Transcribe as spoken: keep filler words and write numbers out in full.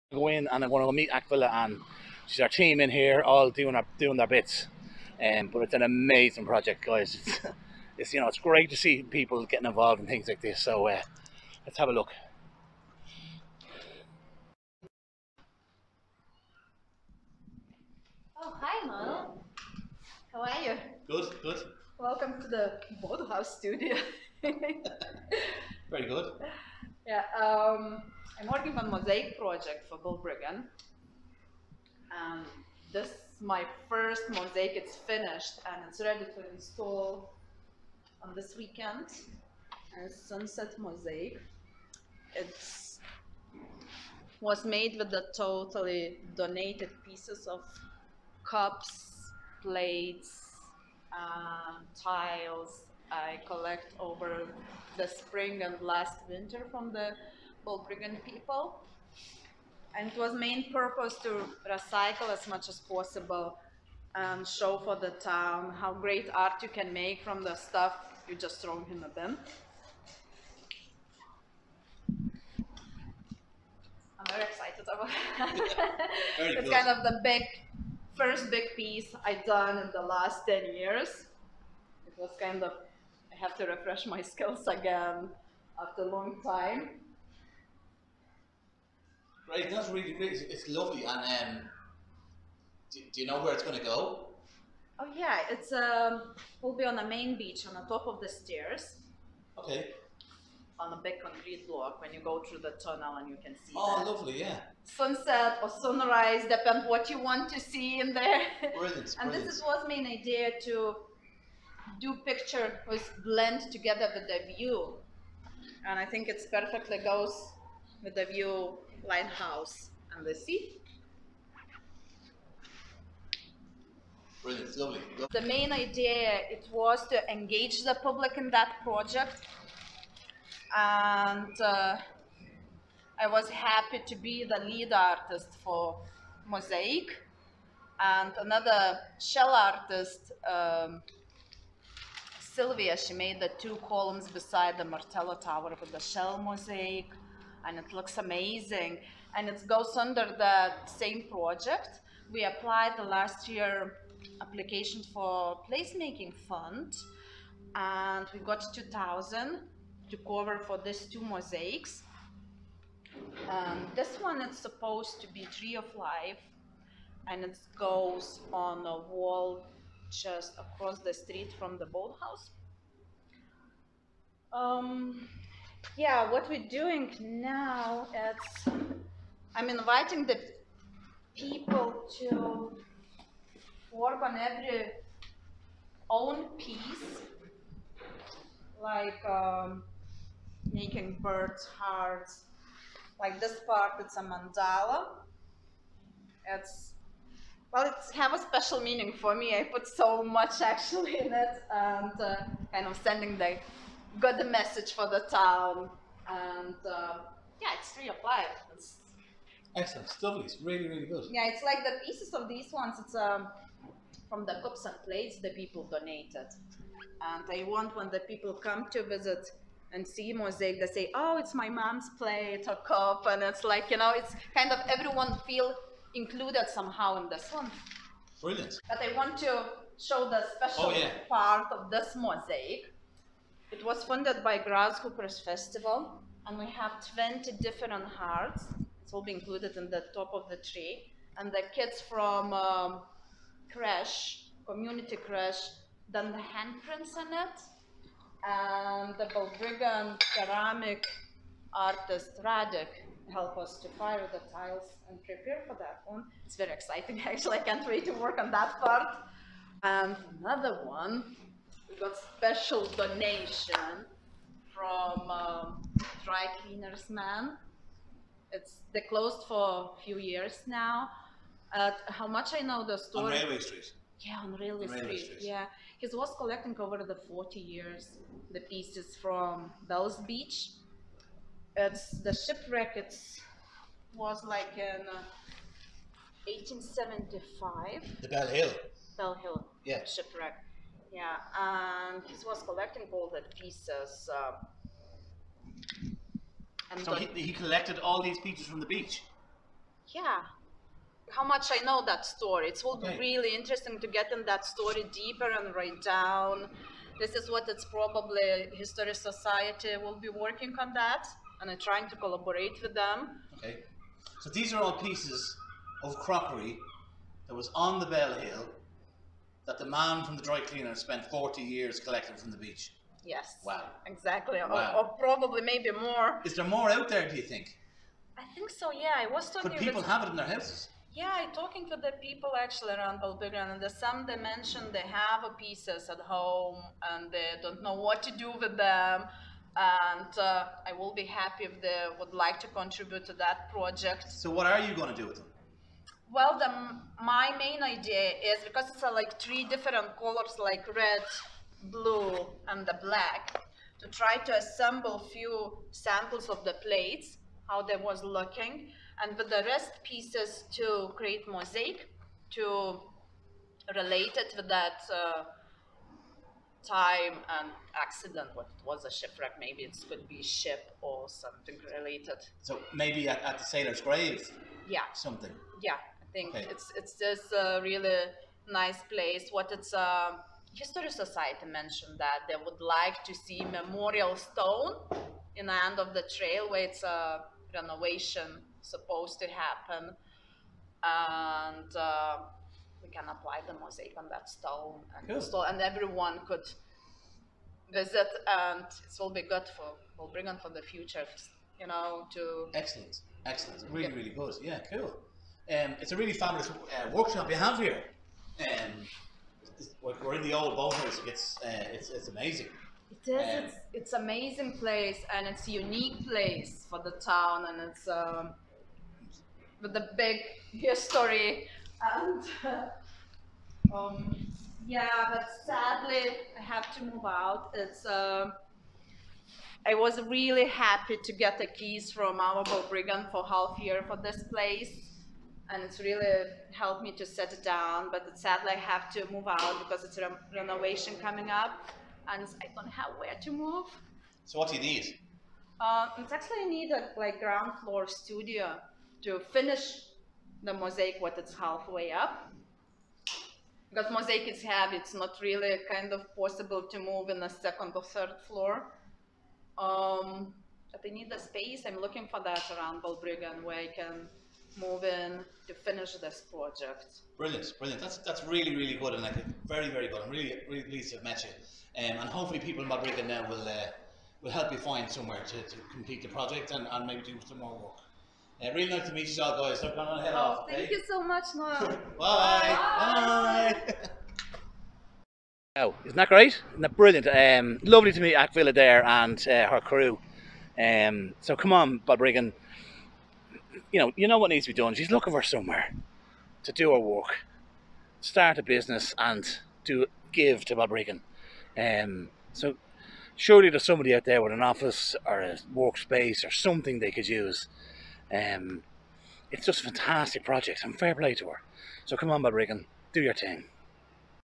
Go in and I'm going to meet Akvile, and she's our team in here, all doing our, doing their bits. Um, but it's an amazing project, guys. It's, it's you know it's great to see people getting involved in things like this. So uh, let's have a look. Oh, hi, Mural. How are you? Good, good. Welcome to the Boathouse studio. Very good. Yeah, um, I'm working on mosaic project for Balbriggan. Um, this is my first mosaic. It's finished and it's ready to install on this weekend. And it's sunset mosaic. It's was made with the totally donated pieces of cups, plates, um, tiles I collect over the spring and last winter from the Balbriggan people. And it was main purpose to recycle as much as possible and show for the town how great art you can make from the stuff you just throw in the bin. I'm very excited about it. Very It's good. kind of the big, first big piece I've done in the last ten years. It was kind of, I have to refresh my skills again after a long time. Great, that's really great. It's, it's lovely. And um, do, do you know where it's going to go? Oh yeah, it's um, will be on the main beach on the top of the stairs. Okay. On a big concrete block when you go through the tunnel and you can see Oh, the lovely, yeah. sunset or sunrise, depend what you want to see in there. Brilliant. And brilliant. this is was main idea to do picture with blend together with the view. And I think it's perfectly goes with the view lighthouse and the sea. Brilliant, lovely. The main idea it was to engage the public in that project, and uh, I was happy to be the lead artist for mosaic, and another shell artist, um, Sylvia. She made the two columns beside the Martello Tower with the shell mosaic, and it looks amazing. And it goes under the same project. We applied the last year application for placemaking fund, and we got two thousand to cover for these two mosaics. Um, this one is supposed to be Tree of Life, and it goes on a wall just across the street from the boathouse. Um, yeah, what we're doing now is I'm inviting the people to work on every own piece, like um, making birds' hearts. Like this part, it's a mandala. It's well, it's have a special meaning for me. I put so much actually in it, and uh, kind of sending the good message for the town. And uh, yeah, it's Tree of Life. It's, Excellent, it's lovely. It's really, really good. yeah, it's like the pieces of these ones. It's um, from the cups and plates the people donated, and I want when the people come to visit and see mosaic, they say, "Oh, it's my mom's plate or cup," and it's like you know, it's kind of everyone feel included somehow in this one. Brilliant. But I want to show the special Oh, yeah. part of this mosaic. It was funded by Grasshoppers Festival, and we have twenty different hearts. It will be included in the top of the tree. And the kids from um, Creche, Community Creche, done the handprints on it. And the Balbriggan ceramic artist Radek helped us to fire the tiles and prepare for that one. It's very exciting, actually. I can't wait to work on that part. And another one, we got special donation from um, Dry Cleaners Man. It's they closed for a few years now. Uh, how much I know the story. On Railway Street. Yeah, on Railway, on Railway Street. Street. Yeah, he was collecting over the forty years the pieces from Bell's Beach. It's the shipwreck. It was like in uh, eighteen seventy-five. The Bell Hill. Bell Hill. Yeah. Shipwreck. Yeah, and he was collecting all the pieces. Uh, and So he, he collected all these pieces from the beach. yeah, how much I know that story. It will Okay. be really interesting to get in that story deeper and write down. This is what it's probably History Society will be working on that, and I'm trying to collaborate with them. Okay. So these are all pieces of crockery that was on the Bell Hill that the man from the dry cleaner spent forty years collecting from the beach. Yes. Wow. Exactly. Wow. Or, or probably maybe more. Is there more out there, do you think? I think so, yeah. I was talking Could people with... have it in their houses? Yeah, I'm talking to the people actually around Balbriggan, and there's some they mentioned they have a pieces at home and they don't know what to do with them. And uh, I will be happy if they would like to contribute to that project. So what are you going to do with them? Well, the, my main idea is, because it's uh, like three different colors, like red, blue, and the black, to try to assemble few samples of the plates, how they was looking, and with the rest pieces to create mosaic, to relate it with that uh, time and accident, what it was, a shipwreck, maybe it could be ship or something related. So maybe at, at the sailor's grave? Yeah. Something? Yeah, I think okay. it's it's this uh, really nice place. What it's uh, History Society mentioned that they would like to see memorial stone in the end of the trail where it's a renovation supposed to happen, and uh, we can apply the mosaic on that stone, and cool. so, and everyone could visit, and it will be good for Balbriggan for the future, you know. To excellent, excellent, really, yeah. really good. Yeah, cool. Um, it's a really fabulous uh, workshop you have here. Um, we're in the old boathouse. It's uh, it's it's amazing. It is. Um, it's it's amazing place, and it's a unique place for the town, and it's um, with the big history. And um, yeah, but sadly I have to move out. It's. Uh, I was really happy to get the keys from our Balbriggan for half year for this place, and it's really helped me to set it down. But sadly, I have to move out because it's a re renovation coming up, and I don't have where to move. So what do you need? Uh, it's actually I need a like ground floor studio to finish the mosaic. What it's halfway up, because mosaic is heavy. It's not really kind of possible to move in the second or third floor. Um, but I need the space. I'm looking for that around Balbriggan where I can move in to finish this project. Brilliant, brilliant. That's that's really, really good, and like very, very good. I'm really, really pleased to have met you. Um, and hopefully, people in Balbriggan now will uh, will help you find somewhere to, to complete the project and, and maybe do some more work. Uh, really nice to meet you all, guys. Look, I'm gonna head oh, off. Thank okay? you so much, Noah. Bye. Bye. Bye. Oh, isn't that great? Isn't that brilliant? Um, lovely to meet Akvile there and uh, her crew. Um, so come on, Balbriggan. You know, you know what needs to be done. She's looking for somewhere to do her work, start a business, and do give to Balbriggan. Um, so surely there's somebody out there with an office or a workspace or something they could use. Um, it's just a fantastic project, and fair play to her. So come on, Balbriggan, do your thing.